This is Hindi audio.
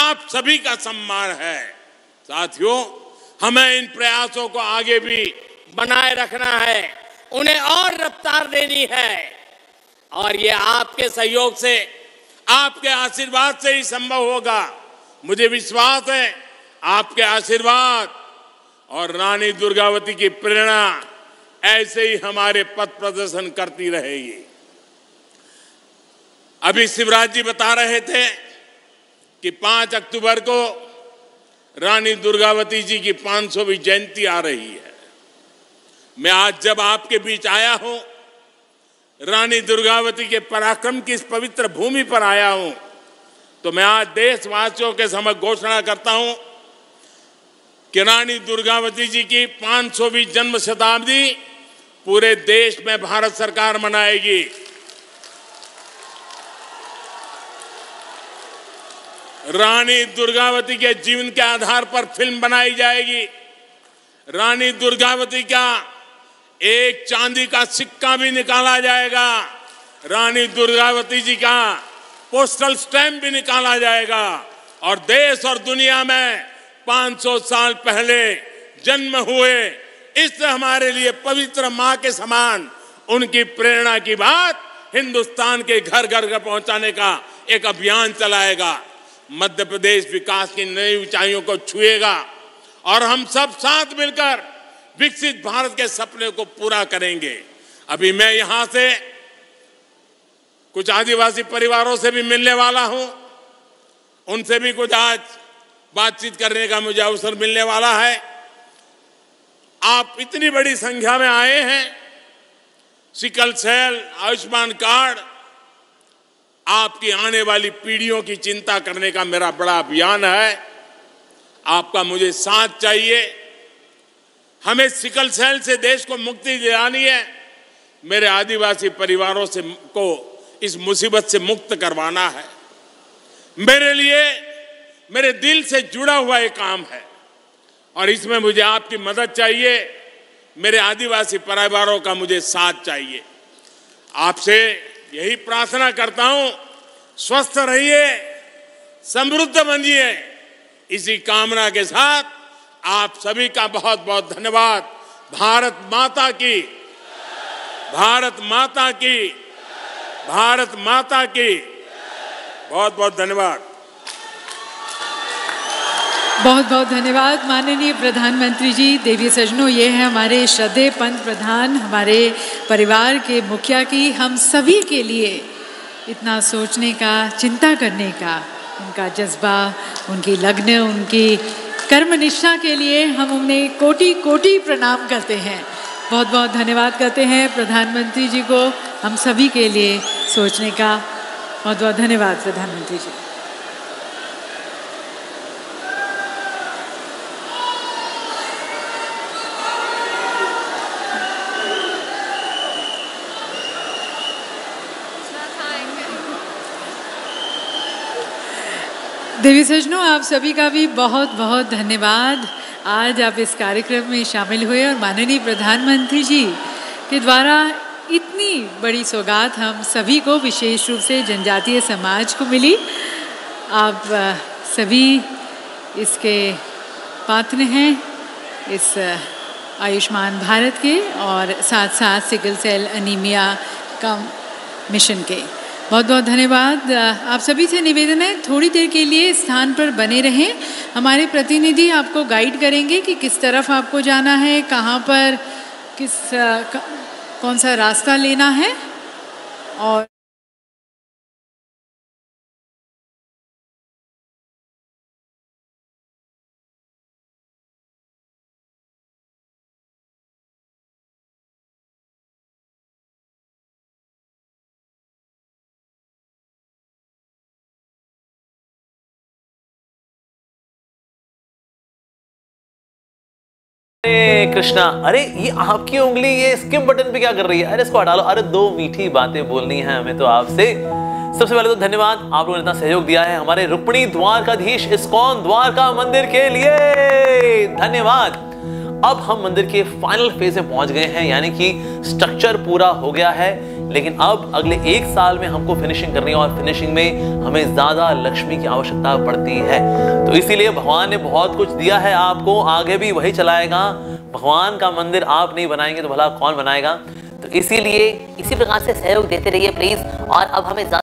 आप सभी का सम्मान है। साथियों, हमें इन प्रयासों को आगे भी बनाए रखना है, उन्हें और रफ्तार देनी है और ये आपके सहयोग से, आपके आशीर्वाद से ही संभव होगा। मुझे विश्वास है आपके आशीर्वाद और रानी दुर्गावती की प्रेरणा ऐसे ही हमारे पथ प्रदर्शन करती रहेगी। अभी शिवराज जी बता रहे थे कि 5 अक्टूबर को रानी दुर्गावती जी की 500वीं जयंती आ रही है। मैं आज जब आपके बीच आया हूं, रानी दुर्गावती के पराक्रम की इस पवित्र भूमि पर आया हूं, तो मैं आज देशवासियों के समक्ष घोषणा करता हूं कि रानी दुर्गावती जी की 500वीं जन्म शताब्दी पूरे देश में भारत सरकार मनाएगी। रानी दुर्गावती के जीवन के आधार पर फिल्म बनाई जाएगी। रानी दुर्गावती का एक चांदी का सिक्का भी निकाला जाएगा। रानी दुर्गावती जी का पोस्टल स्टैम्प भी निकाला जाएगा और देश और दुनिया में 500 साल पहले जन्म हुए इस हमारे लिए पवित्र मां के समान उनकी प्रेरणा की बात हिंदुस्तान के घर घर पहुंचाने का एक अभियान चलाएगा। मध्य प्रदेश विकास की नई ऊंचाइयों को छुएगा और हम सब साथ मिलकर विकसित भारत के सपने को पूरा करेंगे। अभी मैं यहां से कुछ आदिवासी परिवारों से भी मिलने वाला हूं, उनसे भी कुछ आज बातचीत करने का मुझे अवसर मिलने वाला है। आप इतनी बड़ी संख्या में आए हैं। सिकल सेल, आयुष्मान कार्ड, आपकी आने वाली पीढ़ियों की चिंता करने का मेरा बड़ा अभियान है। आपका मुझे साथ चाहिए। हमें सिकल सेल से देश को मुक्ति दिलानी है। मेरे आदिवासी परिवारों से को इस मुसीबत से मुक्त करवाना है। मेरे लिए मेरे दिल से जुड़ा हुआ एक काम है और इसमें मुझे आपकी मदद चाहिए। मेरे आदिवासी परिवारों का मुझे साथ चाहिए। आपसे यही प्रार्थना करता हूं, स्वस्थ रहिए, समृद्ध बनिए। इसी कामना के साथ आप सभी का बहुत बहुत धन्यवाद। भारत माता की, भारत माता की, भारत माता की बहुत बहुत धन्यवाद। बहुत बहुत धन्यवाद माननीय प्रधानमंत्री जी। देवी सजनों, ये है हमारे श्रद्धेय पंत प्रधान, हमारे परिवार के मुखिया की हम सभी के लिए इतना सोचने का, चिंता करने का उनका जज्बा, उनकी लगन, उनकी कर्मनिष्ठा के लिए हम उन्हें कोटि कोटि प्रणाम करते हैं। बहुत बहुत धन्यवाद करते हैं प्रधानमंत्री जी को हम सभी के लिए सोचने का। बहुत बहुत धन्यवाद प्रधानमंत्री जी। देवी सजनों, आप सभी का भी बहुत बहुत धन्यवाद। आज आप इस कार्यक्रम में शामिल हुए और माननीय प्रधानमंत्री जी के द्वारा इतनी बड़ी सौगात हम सभी को, विशेष रूप से जनजातीय समाज को मिली। आप सभी इसके पात्र हैं, इस आयुष्मान भारत के और साथ साथ सिकल सेल एनीमिया का मिशन के। बहुत बहुत धन्यवाद। आप सभी से निवेदन है, थोड़ी देर के लिए स्थान पर बने रहें। हमारे प्रतिनिधि आपको गाइड करेंगे कि किस तरफ आपको जाना है, कहाँ पर कौन सा रास्ता लेना है। और अरे कृष्णा, अरे ये आपकी उंगली ये स्किप बटन पे क्या कर रही है? अरे इसको हटा लो। अरे 2 मीठी बातें बोलनी है हमें तो आपसे। सबसे पहले तो धन्यवाद, आप लोगों ने इतना सहयोग दिया है हमारे रुक्मिणी द्वारकाधीश इस्कॉन द्वारका मंदिर के लिए। धन्यवाद। अब हम मंदिर के फाइनल फेज में पहुंच गए हैं, यानी कि स्ट्रक्चर पूरा हो गया है। लेकिन अब अगले 1 साल में हमको फिनिशिंग करनी है और फिनिशिंग में हमें ज्यादा लक्ष्मी की आवश्यकता पड़ती है। तो इसीलिए भगवान ने बहुत कुछ दिया है आपको, आगे भी वही चलाएगा। भगवान का मंदिर आप नहीं बनाएंगे तो भला कौन बनाएगा। तो इसीलिए इसी प्रकार से सहयोग देते रहिए प्लीज। और अब हमें